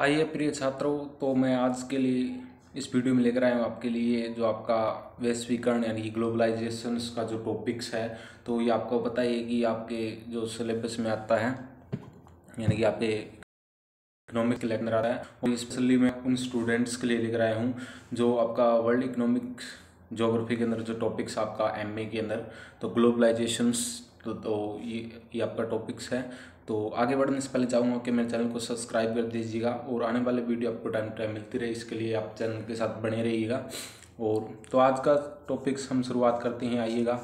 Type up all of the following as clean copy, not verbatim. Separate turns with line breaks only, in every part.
आइए प्रिय छात्रों, तो मैं आज के लिए इस वीडियो में लेकर आया हूँ आपके लिए जो आपका वैश्वीकरण यानी कि ग्लोबलाइजेशन का जो टॉपिक्स है। तो ये आपको पता ही है कि आपके जो सिलेबस में आता है, यानी कि आपके इकोनॉमिक के अंदर आता है। और स्पेशली मैं उन स्टूडेंट्स के लिए लेकर आया हूँ जो आपका वर्ल्ड इकोनॉमिक ज्योग्राफी के अंदर जो टॉपिक्स आपका एमए के अंदर, तो ग्लोबलाइजेशंस, तो ये आपका टॉपिक्स है। तो आगे बढ़ने से पहले चाहूँगा कि मेरे चैनल को सब्सक्राइब कर दीजिएगा और आने वाले वीडियो आपको टाइम टू टाइम मिलती रहे, इसके लिए आप चैनल के साथ बने रहिएगा। और तो आज का टॉपिक्स हम शुरुआत करते हैं, आइएगा।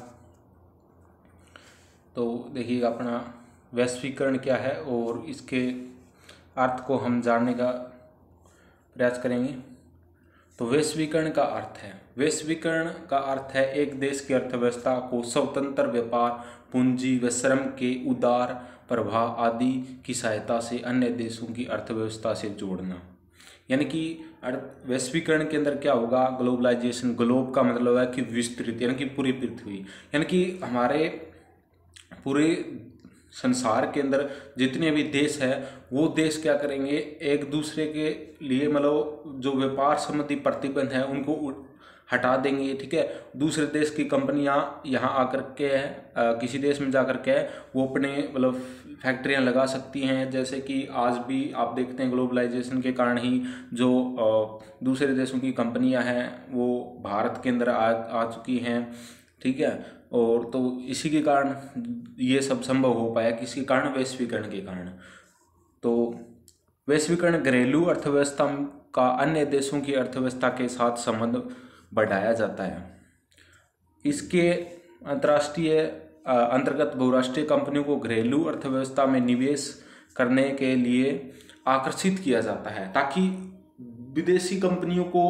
तो देखिएगा अपना वैश्वीकरण क्या है और इसके अर्थ को हम जानने का प्रयास करेंगे। तो वैश्वीकरण का अर्थ है एक देश की अर्थव्यवस्था को स्वतंत्र व्यापार, पूंजी व श्रम के उदार प्रवाह आदि की सहायता से अन्य देशों की अर्थव्यवस्था से जोड़ना। यानी कि वैश्वीकरण के अंदर क्या होगा, ग्लोबलाइजेशन, ग्लोब का मतलब है कि विस्तृत, यानी कि पूरी पृथ्वी, यानी कि हमारे पूरे संसार के अंदर जितने भी देश है वो देश क्या करेंगे, एक दूसरे के लिए मतलब जो व्यापार संबंधी प्रतिबंध है उनको हटा देंगे। ठीक है, दूसरे देश की कंपनियां यहाँ आकर के किसी देश में जाकर के वो अपने मतलब फैक्ट्रियां लगा सकती हैं। जैसे कि आज भी आप देखते हैं ग्लोबलाइजेशन के कारण ही जो दूसरे देशों की कंपनियां हैं वो भारत के अंदर आ चुकी हैं। ठीक है, और तो इसी के कारण ये सब संभव हो पाया, किसके कारण, वैश्वीकरण के कारण। तो वैश्वीकरण घरेलू अर्थव्यवस्था का अन्य देशों की अर्थव्यवस्था के साथ संबंध बढ़ाया जाता है। इसके अंतर्गत बहुराष्ट्रीय कंपनियों को घरेलू अर्थव्यवस्था में निवेश करने के लिए आकर्षित किया जाता है ताकि विदेशी कंपनियों को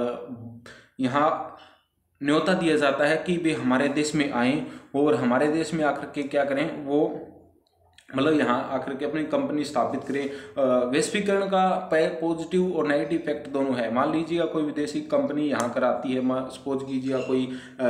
यहाँ न्योता दिया जाता है कि वे हमारे देश में आएं और हमारे देश में आकर के क्या करें, वो मतलब यहाँ आकर के अपनी कंपनी स्थापित करें। वैश्वीकरण का पॉजिटिव और नेगेटिव इफेक्ट दोनों है। मान लीजिएगा कोई विदेशी कंपनी यहाँ कर आती है, सपोज कीजिएगा कोई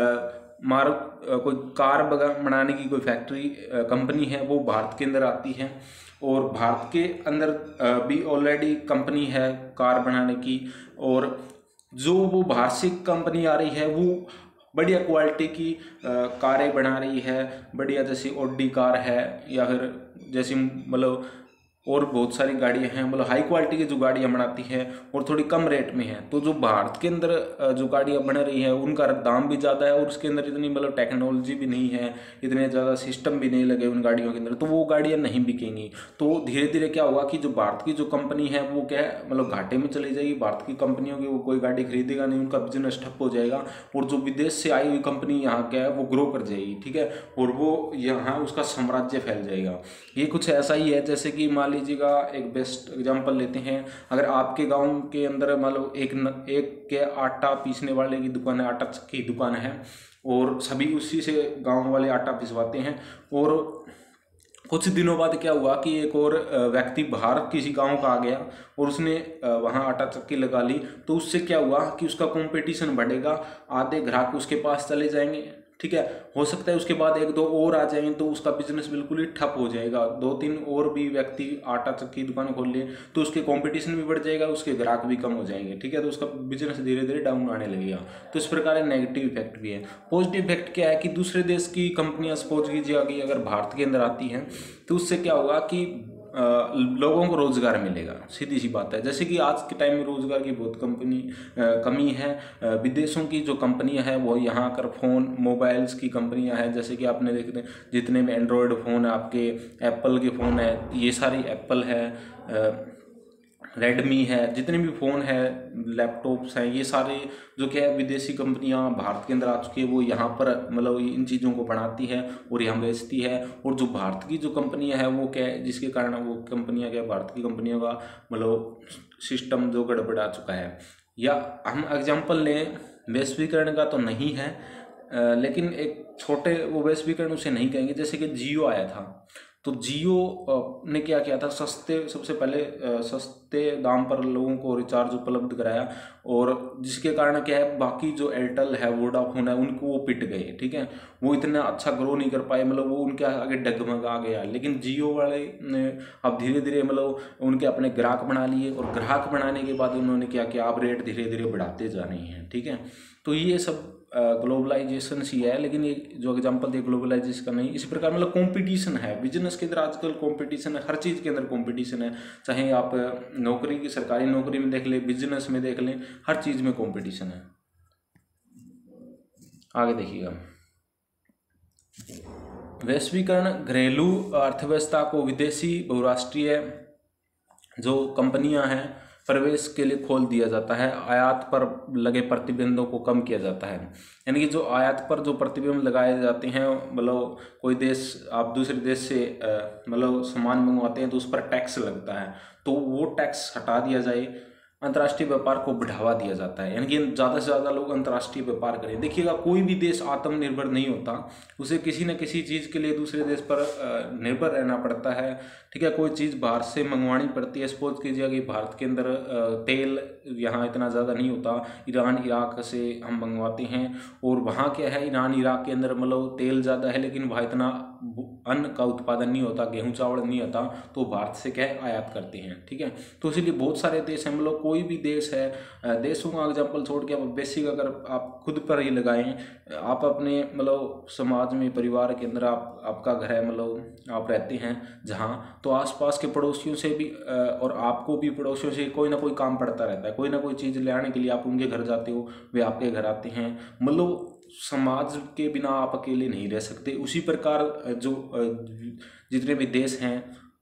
कोई कार बनाने की कोई फैक्ट्री कंपनी है, वो भारत के अंदर आती है और भारत के अंदर भी ऑलरेडी कंपनी है कार बनाने की, और जो वो बाहर से कंपनी आ रही है वो बढ़िया क्वालिटी की कारें बना रही है, बढ़िया, जैसी ऑडी कार है या फिर जैसी मतलब और बहुत सारी गाड़ियां हैं, मतलब हाई क्वालिटी की जो गाड़ियां बनाती है और थोड़ी कम रेट में है। तो जो भारत के अंदर जो गाड़ियां बन रही है उनका दाम भी ज़्यादा है और उसके अंदर इतनी मतलब टेक्नोलॉजी भी नहीं है, इतने ज़्यादा सिस्टम भी नहीं लगे उन गाड़ियों के अंदर, तो वो गाड़ियां नहीं बिकेंगी। तो धीरे धीरे क्या होगा कि जो भारत की जो कंपनी है वो क्या है, मतलब घाटे में चली जाएगी। भारत की कंपनियों की वो कोई गाड़ी खरीदेगा नहीं, उनका बिजनेस ठप हो जाएगा और जो विदेश से आई हुई कंपनी यहाँ क्या है वो ग्रो कर जाएगी। ठीक है, और वो यहाँ उसका साम्राज्य फैल जाएगा। ये कुछ ऐसा ही है जैसे कि मान लीजिएगा एक बेस्ट एग्जांपल लेते हैं, अगर आपके गांव के अंदर मतलब एक के आटा पीसने वाले की दुकान है, आटा की दुकान है, और सभी उसी से गांव वाले आटा पिसवाते हैं, और कुछ दिनों बाद क्या हुआ कि एक और व्यक्ति बाहर किसी गांव का आ गया और उसने वहां आटा चक्की लगा ली। तो उससे क्या हुआ कि उसका कंपटीशन बढ़ेगा, आधे ग्राहक उसके पास चले जाएंगे। ठीक है, हो सकता है उसके बाद एक दो और आ जाएंगे तो उसका बिजनेस बिल्कुल ही ठप हो जाएगा। दो तीन और भी व्यक्ति आटा चक्की दुकान खोल ले तो उसके कंपटीशन भी बढ़ जाएगा, उसके ग्राहक भी कम हो जाएंगे। ठीक है, तो उसका बिजनेस धीरे धीरे डाउन आने लगेगा। तो इस प्रकार नेगेटिव इफेक्ट भी है। पॉजिटिव इफेक्ट क्या है कि दूसरे देश की कंपनियां सपोज कीजिए कि अगर भारत के अंदर आती हैं तो उससे क्या होगा कि लोगों को रोजगार मिलेगा। सीधी सी बात है, जैसे कि आज के टाइम में रोजगार की बहुत कमी है। विदेशों की जो कंपनियां हैं वो यहाँ आकर फोन मोबाइल्स की कंपनियां हैं, जैसे कि आपने देखते हैं जितने भी एंड्रॉयड फ़ोन है, आपके एप्पल के फ़ोन है, ये सारी एप्पल है, रेडमी है, जितने भी फ़ोन है, लैपटॉप्स हैं, ये सारे जो क्या है विदेशी कंपनियां भारत के अंदर आ चुकी है, वो यहाँ पर मतलब इन चीज़ों को बनाती है और यहाँ बेचती है। और जो भारत की जो कंपनियां है वो क्या है, जिसके कारण वो कंपनियां क्या, भारत की कंपनियों का मतलब सिस्टम जो गड़बड़ा चुका है। या हम एग्जाम्पल लें, वैश्वीकरण का तो नहीं है लेकिन एक छोटे वो वैश्वीकरण उसे नहीं कहेंगे, जैसे कि जियो आया था। तो जियो ने क्या किया था, सबसे पहले सस्ते दाम पर लोगों को रिचार्ज उपलब्ध कराया, और जिसके कारण क्या है, बाकी जो एयरटेल है, वोडाफोन है, उनको वो पिट गए। ठीक है, वो इतना अच्छा ग्रो नहीं कर पाए, मतलब वो उनके आगे डगमगा गया। लेकिन जियो वाले ने अब धीरे धीरे मतलब उनके अपने ग्राहक बना लिए, और ग्राहक बनाने के बाद उन्होंने क्या किया, अब रेट धीरे धीरे बढ़ाते जा रहे हैं। ठीक है, तो ये सब ग्लोबलाइजेशन ही है। लेकिन ये जो एग्जांपल दिए ग्लोबलाइजेशन का नहीं, इसी प्रकार मतलब कंपटीशन है बिजनेस के अंदर, आजकल कंपटीशन है, हर चीज़ के अंदर कंपटीशन है। चाहे आप नौकरी की, सरकारी नौकरी में देख लें, बिजनेस में देख लें, हर चीज़ में कंपटीशन है। आगे देखिएगा, वैश्वीकरण घरेलू अर्थव्यवस्था को विदेशी बहुराष्ट्रीय जो कंपनियां हैं प्रवेश के लिए खोल दिया जाता है। आयात पर लगे प्रतिबंधों को कम किया जाता है। यानी कि जो आयात पर जो प्रतिबंध लगाए जाते हैं, मतलब कोई देश, आप दूसरे देश से मतलब सामान मंगवाते हैं तो उस पर टैक्स लगता है, तो वो टैक्स हटा दिया जाए। अंतर्राष्ट्रीय व्यापार को बढ़ावा दिया जाता है, यानी कि ज़्यादा से ज़्यादा लोग अंतर्राष्ट्रीय व्यापार करें। देखिएगा, कोई भी देश आत्मनिर्भर नहीं होता, उसे किसी न किसी चीज़ के लिए दूसरे देश पर निर्भर रहना पड़ता है। ठीक है, कोई चीज़ बाहर से मंगवानी पड़ती है। सपोज कीजिए कि भारत के अंदर तेल यहाँ इतना ज़्यादा नहीं होता, ईरान इराक से हम मंगवाते हैं, और वहाँ क्या है, ईरान इराक के अंदर मतलब तेल ज़्यादा है, लेकिन वहाँ इतना अन्न का उत्पादन नहीं होता, गेहूँ चावल नहीं होता, तो भारत से क्या है, आयात करते हैं। ठीक है, तो इसीलिए बहुत सारे देश हैं, मतलब कोई भी देश है, देशों का एग्जाम्पल छोड़ के आप बेसिक अगर आप खुद पर ही लगाएं, आप अपने मतलब समाज में, परिवार के अंदर आपका घर है, मतलब आप रहते हैं जहाँ, तो आसपास के पड़ोसियों से भी और आपको भी पड़ोसियों से कोई ना कोई काम पड़ता रहता है। कोई ना कोई चीज़ ले आने के लिए आप उनके घर जाते हो, वे आपके घर आते हैं। मतलब समाज के बिना आप अकेले नहीं रह सकते। उसी प्रकार जो जितने भी देश हैं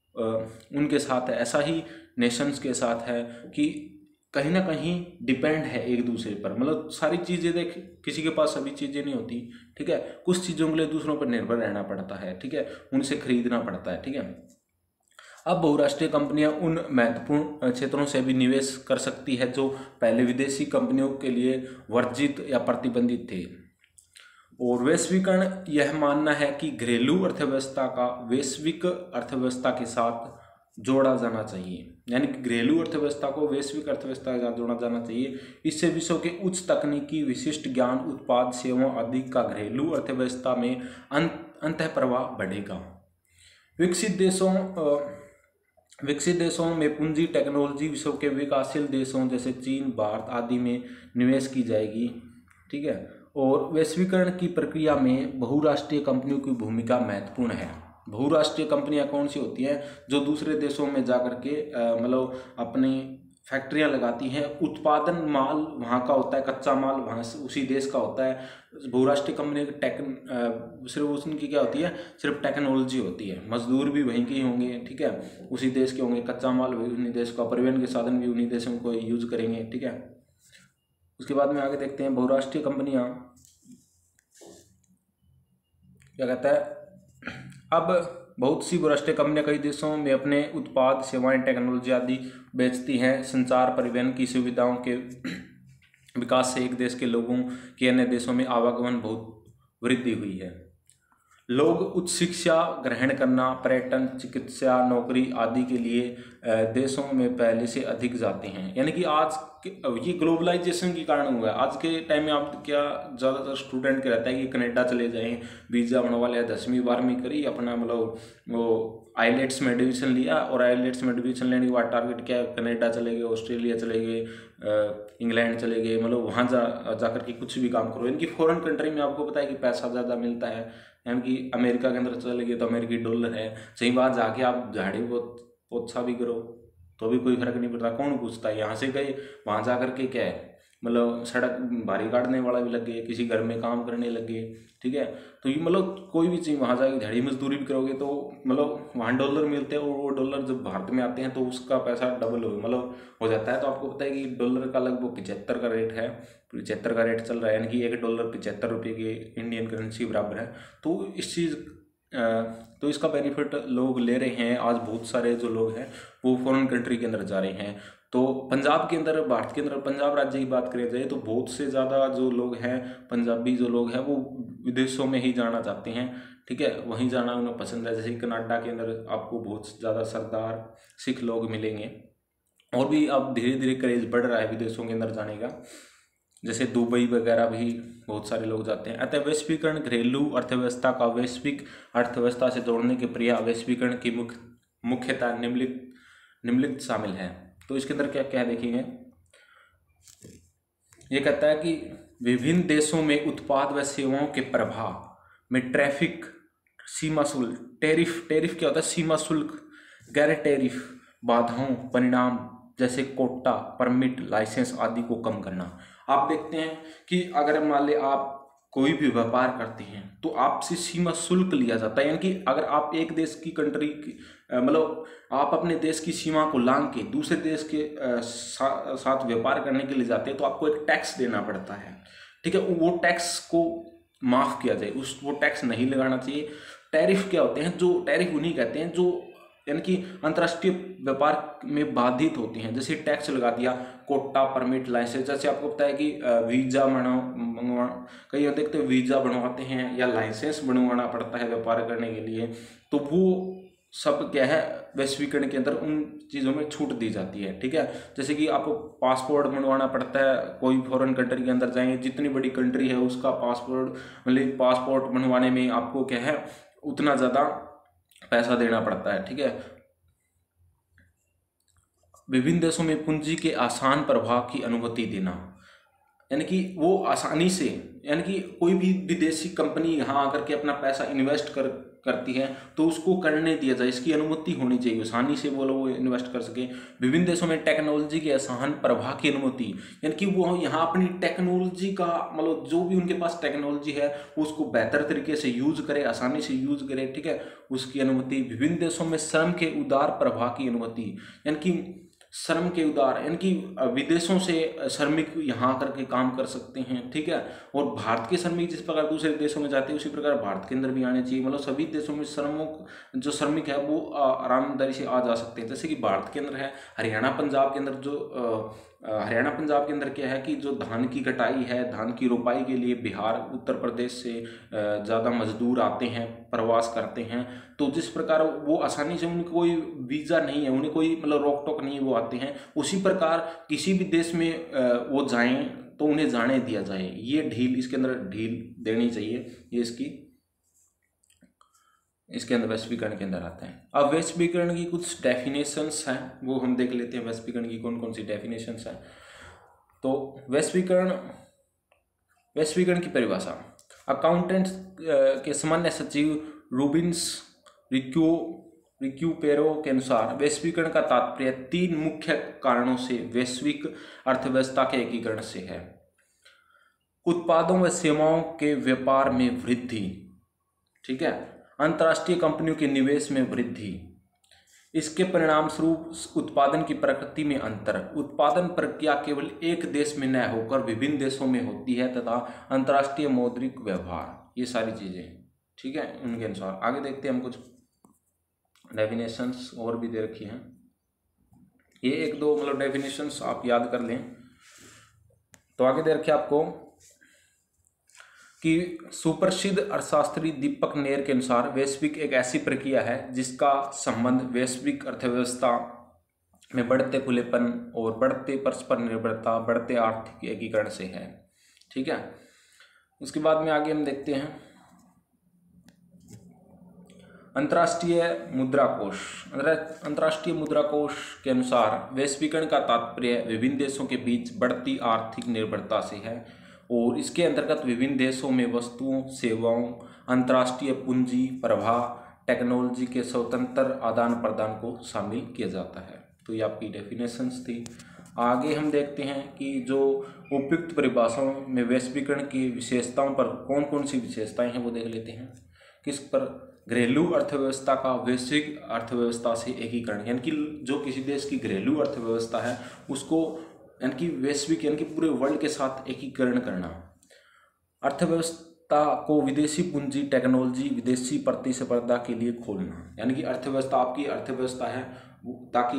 उनके साथ है, ऐसा ही नेशंस के साथ है कि कहीं ना कहीं डिपेंड है एक दूसरे पर। मतलब सारी चीज़ें देख, किसी के पास सभी चीज़ें नहीं होती। ठीक है, कुछ चीज़ों के लिए दूसरों पर निर्भर रहना पड़ता है। ठीक है, उनसे खरीदना पड़ता है। ठीक है, अब बहुराष्ट्रीय कंपनियां उन महत्वपूर्ण क्षेत्रों से भी निवेश कर सकती है जो पहले विदेशी कंपनियों के लिए वर्जित या प्रतिबंधित थे। और वैश्वीकरण यह मानना है कि घरेलू अर्थव्यवस्था का वैश्विक अर्थव्यवस्था के साथ जोड़ा जाना चाहिए, यानी कि घरेलू अर्थव्यवस्था को वैश्विक अर्थव्यवस्था के साथ जोड़ा जाना चाहिए। इससे विश्व के उच्च तकनीकी, विशिष्ट ज्ञान, उत्पाद, सेवा आदि का घरेलू अर्थव्यवस्था में अंतःप्रवाह बढ़ेगा। विकसित देशों में पूंजी, टेक्नोलॉजी विश्व के विकासशील देशों जैसे चीन, भारत आदि में निवेश की जाएगी। ठीक है, और वैश्वीकरण की प्रक्रिया में बहुराष्ट्रीय कंपनियों की भूमिका महत्वपूर्ण है। बहुराष्ट्रीय कंपनियां कौन सी होती हैं? जो दूसरे देशों में जा कर के मतलब अपनी फैक्ट्रियां लगाती हैं, उत्पादन माल वहाँ का होता है, कच्चा माल वहाँ से उसी देश का होता है। बहुराष्ट्रीय कंपनी की सिर्फ उनकी क्या होती है, सिर्फ टेक्नोलॉजी होती है, मजदूर भी वहीं के ही होंगे। ठीक है, उसी देश के होंगे, कच्चा माल भी उन्हीं देश का, परिवहन के साधन भी उन्हीं देशों को यूज करेंगे। ठीक है, उसके बाद में आगे देखते हैं बहुराष्ट्रीय कंपनियां क्या कहता है। अब बहुत सी बहुराष्ट्रीय कंपनियां कई देशों में अपने उत्पाद, सेवाएं, टेक्नोलॉजी आदि बेचती हैं। संचार, परिवहन की सुविधाओं के विकास से एक देश के लोगों की अन्य देशों में आवागमन बहुत वृद्धि हुई है। लोग उच्च शिक्षा ग्रहण करना, पर्यटन, चिकित्सा, नौकरी आदि के लिए देशों में पहले से अधिक जाते हैं। यानी कि आज ये ग्लोबलाइजेशन के कारण हुआ है। आज के टाइम में आप क्या ज़्यादातर स्टूडेंट के रहता है कि कनाडा चले जाएं, वीज़ा बनवा लिया, 10वीं 12वीं करी, अपना मतलब वो आईलेट्स में एडमिशन लिया, और आईलेट्स में एडमिशन लेने के बाद टारगेट क्या है, कनाडा चले गए, ऑस्ट्रेलिया चले गए, इंग्लैंड चले गए, मतलब वहाँ जा करके कुछ भी काम करो। इनकी फॉरेन कंट्री में आपको पता है कि पैसा ज़्यादा मिलता है, यानी कि अमेरिका के अंदर चले गए तो अमेरिकी डॉलर है। सही बात, जाके आप झाड़ी पोछा भी करो तो भी कोई फर्क नहीं पड़ता, कौन पूछता है। यहाँ से गए, वहाँ जा करके क्या है, मतलब सड़क भारी काटने वाला भी लग गए, किसी घर में काम करने लग गए। ठीक है, तो ये मतलब कोई भी चीज़ वहाँ जाके झाड़ी मजदूरी भी करोगे तो मतलब वहाँ डॉलर मिलते हैं, और वो डॉलर जब भारत में आते हैं तो उसका पैसा डबल मतलब हो जाता है। तो आपको पता है कि डॉलर का लगभग 75 का रेट है, 75 का रेट चल रहा है, यानी कि $1 ₹75 के इंडियन करेंसी बराबर है। तो इस चीज़ तो इसका बेनिफिट लोग ले रहे हैं। आज बहुत सारे जो लोग हैं वो फॉरेन कंट्री के अंदर जा रहे हैं। तो पंजाब के अंदर, भारत के अंदर पंजाब राज्य की बात करें जाए तो बहुत से ज़्यादा जो लोग हैं, पंजाबी जो लोग हैं, वो विदेशों में ही जाना चाहते हैं। ठीक है, वहीं जाना उन्हें पसंद है। जैसे कनाडा के अंदर आपको बहुत ज़्यादा सरदार सिख लोग मिलेंगे, और भी अब धीरे धीरे क्रेज बढ़ रहा है विदेशों के अंदर जाने का। जैसे दुबई वगैरह भी बहुत सारे लोग जाते हैं। अतः वैश्वीकरण घरेलू अर्थव्यवस्था का वैश्विक अर्थव्यवस्था से जोड़ने की प्रक्रिया वैश्वीकरण की मुख्यतः निम्नलिखित शामिल है। तो इसके अंदर क्या क्या देखेंगे, ये कहता है कि विभिन्न देशों में उत्पाद व सेवाओं के प्रभाव में ट्रैफिक, सीमा शुल्क, टैरिफ क्या होता है, सीमा शुल्क, गैर टैरिफ बाधाओं, परिणाम जैसे कोटा, परमिट, लाइसेंस आदि को कम करना। आप देखते हैं कि अगर मान ले आप कोई भी व्यापार करते हैं तो आपसे सीमा शुल्क लिया जाता है। यानी कि अगर आप एक देश की कंट्री की मतलब आप अपने देश की सीमा को लांघ के दूसरे देश के साथ व्यापार करने के लिए जाते हैं तो आपको एक टैक्स देना पड़ता है। ठीक है, वो टैक्स को माफ़ किया जाए, वो टैक्स नहीं लगाना चाहिए। टैरिफ क्या होते हैं, जो टैरिफ उन्हीं कहते हैं जो यानी कि अंतर्राष्ट्रीय व्यापार में बाधित होती हैं। जैसे टैक्स लगा दिया, कोटा, परमिट, लाइसेंस। जैसे आपको पता है कि वीज़ा कई देखते हैं वीज़ा बनवाते हैं या लाइसेंस बनवाना पड़ता है व्यापार करने के लिए, तो वो सब क्या है वैश्वीकरण के अंदर उन चीज़ों में छूट दी जाती है। ठीक है, जैसे कि आपको पासपोर्ट बनवाना पड़ता है, कोई फॉरेन कंट्री के अंदर जाएंगे, जितनी बड़ी कंट्री है उसका पासपोर्ट बनवाने में आपको क्या है उतना ज़्यादा पैसा देना पड़ता है। ठीक है, विभिन्न देशों में पूंजी के आसान प्रवाह की अनुमति देना, यानी कि वो आसानी से, यानी कि कोई भी विदेशी कंपनी यहाँ आकर के अपना पैसा इन्वेस्ट करती है तो उसको करने दिया जाए, इसकी अनुमति होनी चाहिए, आसानी से वो लोग इन्वेस्ट कर सके। विभिन्न देशों में टेक्नोलॉजी के आसान प्रवाह की अनुमति, यानी कि वो यहाँ अपनी टेक्नोलॉजी का मतलब जो भी उनके पास टेक्नोलॉजी है उसको बेहतर तरीके से यूज करे, आसानी से यूज करे। ठीक है, उसकी अनुमति। विभिन्न देशों में श्रम के उदार प्रवाह की अनुमति, यानी कि श्रम के उदार, यानी कि विदेशों से श्रमिक यहाँ करके काम कर सकते हैं। ठीक है, और भारत के श्रमिक जिस प्रकार दूसरे देशों में जाते हैं उसी प्रकार भारत के अंदर भी आने चाहिए। मतलब सभी देशों में जो श्रमिक है वो आरामदारी से आ जा सकते हैं। जैसे कि भारत के अंदर है, हरियाणा पंजाब के अंदर हरियाणा पंजाब के अंदर क्या है कि जो धान की कटाई है, धान की रोपाई के लिए बिहार, उत्तर प्रदेश से ज़्यादा मजदूर आते हैं, प्रवास करते हैं। तो जिस प्रकार वो आसानी से, उनको कोई वीज़ा नहीं है, उन्हें कोई मतलब रोक टोक नहीं है, वो आते हैं, उसी प्रकार किसी भी देश में वो जाएं तो उन्हें जाने दिया जाए। ये ढील, इसके अंदर ढील देनी चाहिए, ये इसके अंदर वैश्वीकरण के अंदर आता है। अब वैश्वीकरण की कुछ डेफिनेशंस हैं वो हम देख लेते हैं, वैश्वीकरण की कौन कौन सी डेफिनेशंस हैं। तो वैश्वीकरण की परिभाषा, अकाउंटेंट के सामान्य सचिव रूबिन्स रिक्यूपेरो के अनुसार वैश्वीकरण का तात्पर्य 3 मुख्य कारणों से वैश्विक अर्थव्यवस्था के एकीकरण से है। उत्पादों व सेवाओं के व्यापार में वृद्धि, ठीक है, अंतर्राष्ट्रीय कंपनियों के निवेश में वृद्धि, इसके परिणाम स्वरूप उत्पादन की प्रकृति में अंतर, उत्पादन प्रक्रिया केवल एक देश में न होकर विभिन्न देशों में होती है, तथा अंतर्राष्ट्रीय मौद्रिक व्यवहार, ये सारी चीजें। ठीक है, उनके अनुसार आगे देखते हैं हम कुछ डेफिनेशंस और भी दे रखी हैं। ये 1-2 मतलब डेफिनेशंस आप याद कर लें। तो आगे दे रखे आपको कि सुप्रसिद्ध अर्थशास्त्री दीपक नेर के अनुसार वैश्विक एक ऐसी प्रक्रिया है जिसका संबंध वैश्विक अर्थव्यवस्था में बढ़ते खुलेपन और बढ़ते परस्पर निर्भरता, बढ़ते आर्थिक एकीकरण से है। ठीक है, उसके बाद में आगे हम देखते हैं अंतर्राष्ट्रीय मुद्रा कोष। अंतर्राष्ट्रीय मुद्रा कोष के अनुसार वैश्वीकरण का तात्पर्य विभिन्न देशों के बीच बढ़ती आर्थिक निर्भरता से है और इसके अंतर्गत विभिन्न देशों में वस्तुओं, सेवाओं, अंतर्राष्ट्रीय पूंजी प्रवाह, टेक्नोलॉजी के स्वतंत्र आदान प्रदान को शामिल किया जाता है। तो ये आपकी डेफिनेशंस थी। आगे हम देखते हैं कि जो उपयुक्त परिभाषाओं में वैश्वीकरण की विशेषताओं पर कौन कौन सी विशेषताएं हैं वो देख लेते हैं। किस पर? घरेलू अर्थव्यवस्था का वैश्विक अर्थव्यवस्था से एकीकरण, यानी कि जो किसी देश की घरेलू अर्थव्यवस्था है उसको यानी कि वैश्विक यानी कि पूरे वर्ल्ड के साथ एकीकरण करना। अर्थव्यवस्था को विदेशी पूंजी, टेक्नोलॉजी, विदेशी प्रतिस्पर्धा के लिए खोलना, यानी कि अर्थव्यवस्था, आपकी अर्थव्यवस्था है ताकि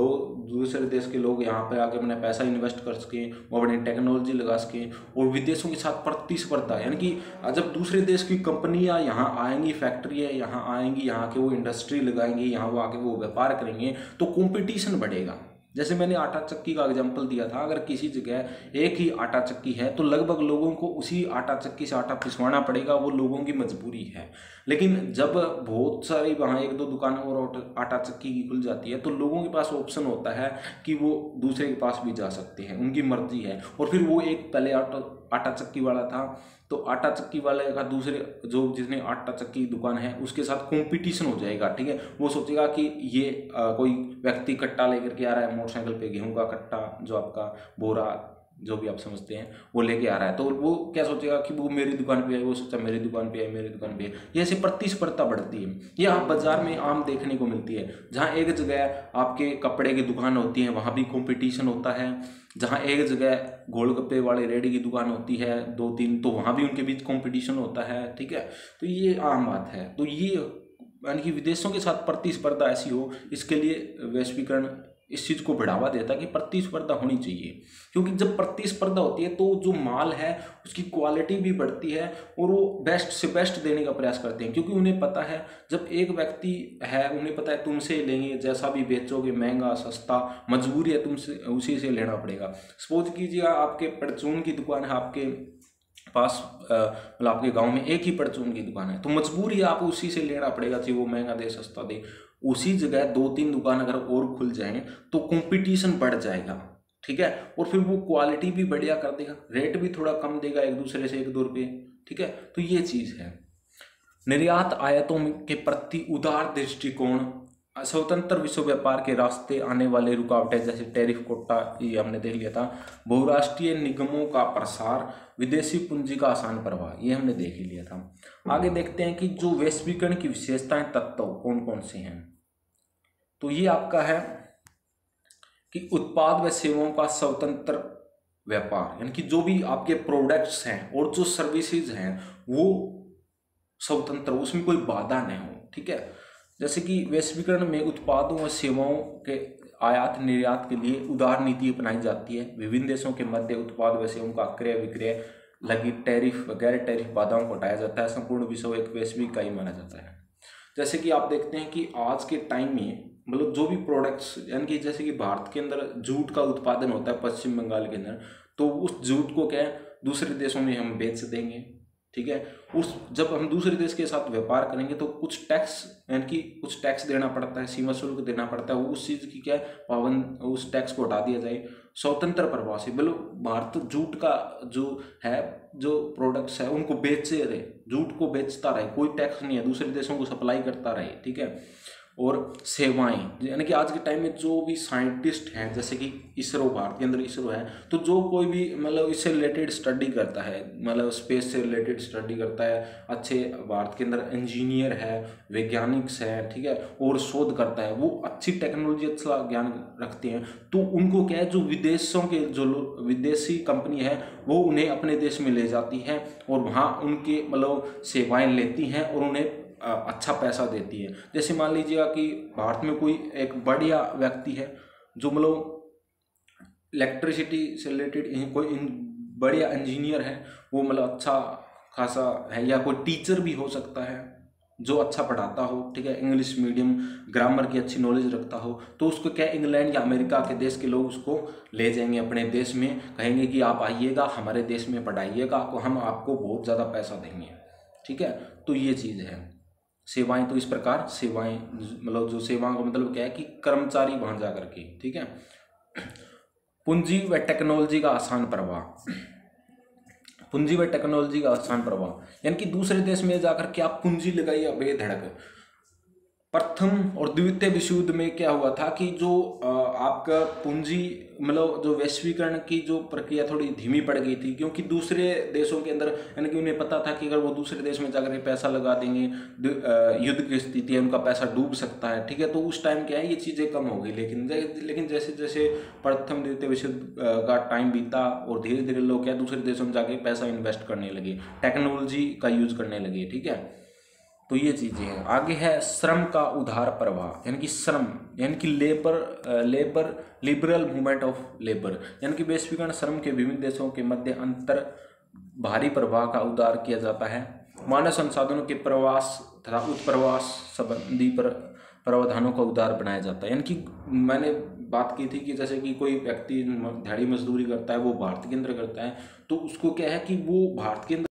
दूसरे देश के लोग यहाँ पे आके अपना पैसा इन्वेस्ट कर सकें, वो अपनी टेक्नोलॉजी लगा सकें, और विदेशों के साथ प्रतिस्पर्धा, यानी कि जब दूसरे देश की कंपनियाँ यहाँ आएंगी, फैक्ट्रियाँ यहाँ आएंगी, यहाँ के वो इंडस्ट्री लगाएंगी, यहाँ वो आके वो व्यापार करेंगे, तो कंपटीशन बढ़ेगा। जैसे मैंने आटा चक्की का एग्जांपल दिया था, अगर किसी जगह एक ही आटा चक्की है तो लगभग लोगों को उसी आटा चक्की से आटा पिसवाना पड़ेगा, वो लोगों की मजबूरी है। लेकिन जब बहुत सारी वहाँ एक दो दुकानें और आटा चक्की की खुल जाती है तो लोगों के पास ऑप्शन होता है कि वो दूसरे के पास भी जा सकते हैं, उनकी मर्जी है। और फिर वो एक पहले आटा चक्की वाला था तो आटा चक्की वाले का दूसरे जो जिसने आटा चक्की की दुकान है उसके साथ कंपटीशन हो जाएगा, ठीक है। वो सोचेगा कि ये कोई व्यक्ति कट्टा लेकर के आ रहा है, मोटरसाइकिल पे गेहूं का कट्टा, जो आपका बोरा, जो भी आप समझते हैं, वो लेके आ रहा है, तो वो क्या सोचेगा कि वो मेरी दुकान पे है, वो सोचा मेरी दुकान पे है, मेरी दुकान पे है। ये ऐसे प्रतिस्पर्धा बढ़ती है। ये आप बाजार में आम देखने को मिलती है। जहाँ एक जगह आपके कपड़े की दुकान होती है वहाँ भी कंपटीशन होता है, जहाँ एक जगह गोलगप्पे वाले रेडी की दुकान होती है 2-3, तो वहाँ भी उनके बीच कंपटीशन होता है, ठीक है। तो ये आम बात है। तो ये यानी कि विदेशों के साथ प्रतिस्पर्धा ऐसी हो, इसके लिए वैश्वीकरण इस चीज़ को बढ़ावा देता है कि प्रतिस्पर्धा होनी चाहिए, क्योंकि जब प्रतिस्पर्धा होती है तो जो माल है उसकी क्वालिटी भी बढ़ती है और वो बेस्ट से बेस्ट देने का प्रयास करते हैं, क्योंकि उन्हें पता है जब एक व्यक्ति है उन्हें पता है तुमसे लेंगे, जैसा भी बेचोगे, महंगा सस्ता, मजबूरी है तुमसे उसी से लेना पड़ेगा। सपोज कीजिए आपके परचून की दुकान है, आपके पास मतलब आपके गांव में एक ही परचून की दुकान है, तो मजबूरी है आप उसी से लेना पड़ेगा, चाहे वो महंगा दे सस्ता दे। उसी जगह 2-3 दुकान अगर और खुल जाएं तो कंपटीशन बढ़ जाएगा, ठीक है। और फिर वो क्वालिटी भी बढ़िया कर देगा, रेट भी थोड़ा कम देगा एक दूसरे से 1-2 रुपये, ठीक है। तो ये चीज़ है। निर्यात आयातों के प्रति उदार दृष्टिकोण, स्वतंत्र विश्व व्यापार के रास्ते आने वाले रुकावटें जैसे टैरिफ कोटा, ये हमने देख लिया था। बहुराष्ट्रीय निगमों का प्रसार, विदेशी पूंजी का आसान प्रवाह, ये हमने देख ही लिया था। आगे देखते हैं कि जो वैश्वीकरण की विशेषताएं तत्व कौन कौन से हैं। तो ये आपका है कि उत्पाद व सेवाओं का स्वतंत्र व्यापार, यानी कि जो भी आपके प्रोडक्ट्स हैं और जो सर्विसेज हैं वो स्वतंत्र, उसमें कोई बाधा नहीं हो, ठीक है। जैसे कि वैश्वीकरण में उत्पादों और सेवाओं के आयात निर्यात के लिए उदार नीति अपनाई जाती है। विभिन्न देशों के मध्य उत्पाद व सेवाओं का क्रय विक्रय लगी टैरिफ व गैर टैरिफ बाधाओं को हटाया जाता है। संपूर्ण विश्व एक वैश्विक इकाई माना जाता है। जैसे कि आप देखते हैं कि आज के टाइम में मतलब जो भी प्रोडक्ट्स, यानी कि जैसे कि भारत के अंदर जूट का उत्पादन होता है पश्चिम बंगाल के अंदर, तो उस जूट को क्या है दूसरे देशों में हम बेच देंगे, ठीक है। उस जब हम दूसरे देश के साथ व्यापार करेंगे तो कुछ टैक्स, यानी कि कुछ टैक्स देना पड़ता है, सीमा शुल्क देना पड़ता है, उस चीज़ की क्या है पाबंद, उस टैक्स को हटा दिया जाए। स्वतंत्र प्रवाह से मतलब भारत जूट का जो है, जो प्रोडक्ट्स है उनको बेचे रहे, जूट को बेचता रहे, कोई टैक्स नहीं है, दूसरे देशों को सप्लाई करता रहे, ठीक है। और सेवाएं, यानी कि आज के टाइम में जो भी साइंटिस्ट हैं, जैसे कि इसरो, भारत के अंदर इसरो है, तो जो कोई भी मतलब इससे रिलेटेड स्टडी करता है, मतलब स्पेस से रिलेटेड स्टडी करता है, अच्छे भारत के अंदर इंजीनियर है, वैज्ञानिक्स है, ठीक है, और शोध करता है, वो अच्छी टेक्नोलॉजी, अच्छा ज्ञान रखते हैं, तो उनको क्या है जो विदेशों के जो विदेशी कंपनी है वो उन्हें अपने देश में ले जाती है और वहाँ उनके मतलब सेवाएं लेती हैं और उन्हें अच्छा पैसा देती है। जैसे मान लीजिएगा कि भारत में कोई एक बढ़िया व्यक्ति है जो मतलब इलेक्ट्रिसिटी से रिलेटेड कोई बढ़िया इंजीनियर है, वो मतलब अच्छा खासा है, या कोई टीचर भी हो सकता है जो अच्छा पढ़ाता हो, ठीक है, इंग्लिश मीडियम, ग्रामर की अच्छी नॉलेज रखता हो, तो उसको क्या इंग्लैंड या अमेरिका के देश के लोग उसको ले जाएंगे अपने देश में, कहेंगे कि आप आइएगा हमारे देश में पढ़ाइएगा, हम आपको बहुत ज़्यादा पैसा देंगे, ठीक है। तो ये चीज़ है। सेवाएं, तो इस प्रकार सेवाएं मतलब जो सेवाओं का मतलब क्या है कि कर्मचारी वहां जाकर के, ठीक है। पूंजी व टेक्नोलॉजी का आसान प्रवाह, पूंजी व टेक्नोलॉजी का आसान प्रवाह, यानी कि दूसरे देश में जाकर के आप पूंजी लगाइए बेधड़क। प्रथम और द्वितीय विश्व युद्ध में क्या हुआ था कि जो आपका पूंजी मतलब जो वैश्वीकरण की जो प्रक्रिया थोड़ी धीमी पड़ गई थी, क्योंकि दूसरे देशों के अंदर यानी कि उन्हें पता था कि अगर वो दूसरे देश में जाकर पैसा लगा देंगे, युद्ध की स्थिति है, उनका पैसा डूब सकता है, ठीक है। तो उस टाइम क्या है ये चीज़ें कम हो गई, लेकिन जैसे जैसे प्रथम द्वितीय विश्व युद्ध का टाइम बीता और धीरे धीरे लोग क्या दूसरे देशों में जाके पैसा इन्वेस्ट करने लगे, टेक्नोलॉजी का यूज करने लगे, ठीक है। तो ये चीज़ें हैं। आगे है श्रम का उदार प्रवाह, यानी कि श्रम यानी कि लिबरल मूवमेंट ऑफ लेबर, यानी कि वैश्वीकरण श्रम के विभिन्न देशों के मध्य अंतर भारी प्रवाह का उदार किया जाता है। मानव संसाधनों के प्रवास तथा उत्प्रवास संबंधी प्रावधानों का उदार बनाया जाता है। यानी कि मैंने बात की थी कि जैसे कि कोई व्यक्ति दिहाड़ी मजदूरी करता है, वो भारत के अंदर करता है, तो उसको क्या है कि वो भारत के अंदर